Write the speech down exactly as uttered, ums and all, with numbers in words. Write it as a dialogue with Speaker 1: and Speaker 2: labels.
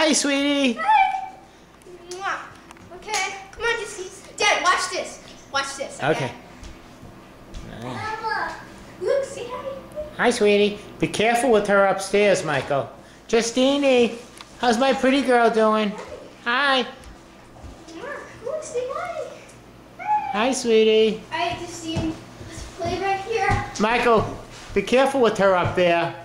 Speaker 1: Hi, sweetie.
Speaker 2: Hi. Mwah. Okay, come on, just Dad, watch this. Watch this. Okay.
Speaker 1: Okay.
Speaker 2: Look, say hi.
Speaker 1: Hi, sweetie. Be careful with her upstairs, Michael. Justine, how's my pretty girl doing? Hi.
Speaker 2: Look, say hi.
Speaker 1: Hi, sweetie.
Speaker 2: All right, Justine, let's play right here.
Speaker 1: Michael, be careful with her up there.